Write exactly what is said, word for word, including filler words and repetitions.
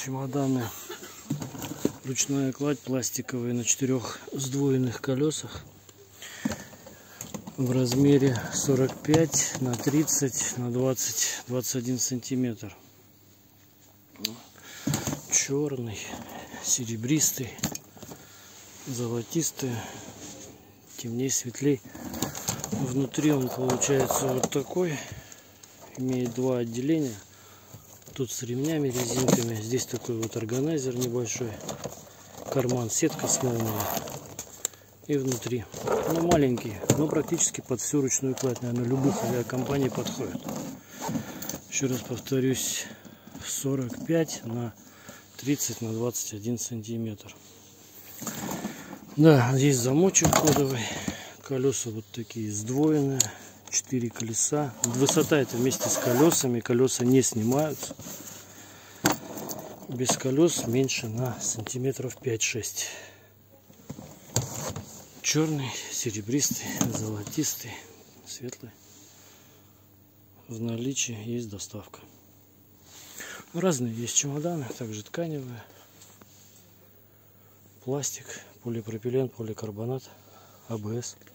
Чемоданы. Ручная кладь пластиковая на четырех сдвоенных колесах в размере сорок пять на тридцать на двадцать двадцать один сантиметр. Черный, серебристый, золотистый, темней, светлей. Внутри он получается вот такой. Имеет два отделения. Тут с ремнями, резинками. Здесь такой вот органайзер небольшой. Карман, сетка с молнией. И внутри. Ну, маленький, но практически под всю ручную кладь. Наверное, любых авиакомпаний подходит. Еще раз повторюсь. сорок пять на тридцать на двадцать один сантиметр. Да, здесь замочек кодовый. Колеса вот такие сдвоенные. четыре колеса. Высота это вместе с колесами. Колеса не снимаются. Без колес меньше на сантиметров пять-шесть. Черный, серебристый, золотистый, светлый. В наличии есть доставка. Разные есть чемоданы, также тканевые, пластик, полипропилен, поликарбонат, АБС.